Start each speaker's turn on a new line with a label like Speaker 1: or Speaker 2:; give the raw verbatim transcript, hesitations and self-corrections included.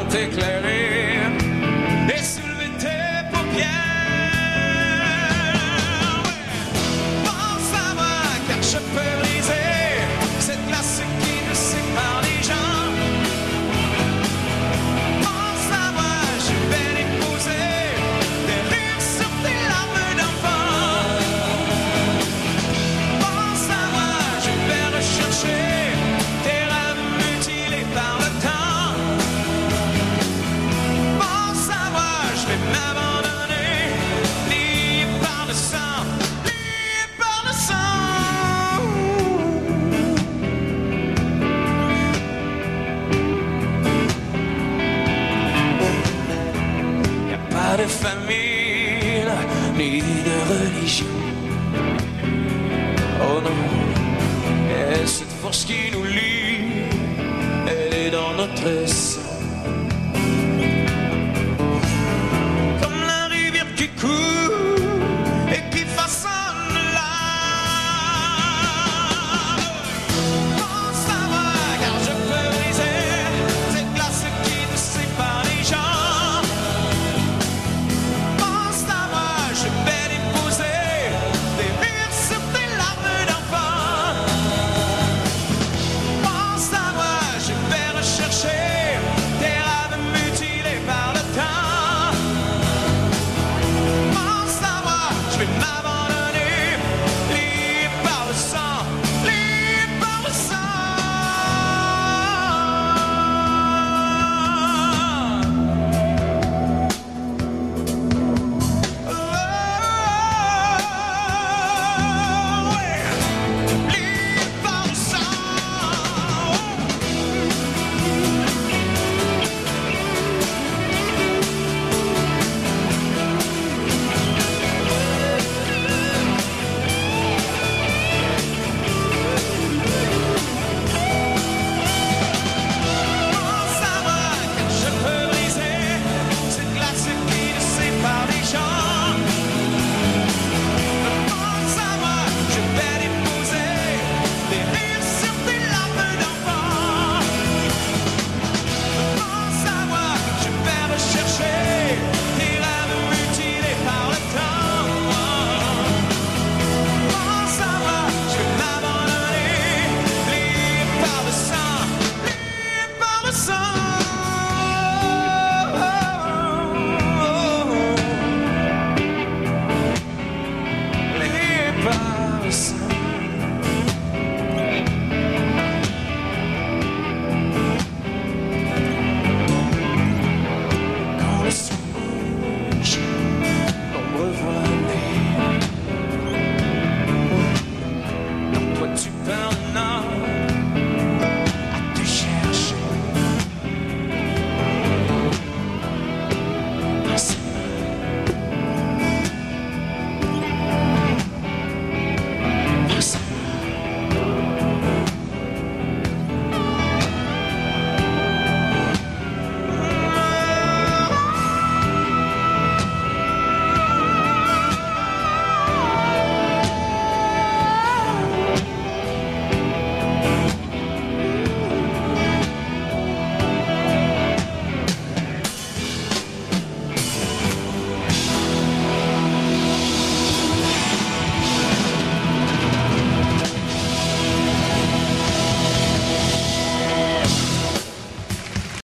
Speaker 1: t'éclairer et soulever tes paupières. Pense à moi car je peux briser cette glace qui nous sépare des gens. Pense à moi, je vais déposer des rires sur tes larmes d'enfant. Pense à moi, je vais rechercher tes rêves mutilés par le temps. Pense à moi, je vais m'abandonner, libre par le sang, libre par le sang. Y a pas de famille, ni de religion. Oh non, et cette force qui nous lie, elle est dans notre sang. Comme la rivière qui coule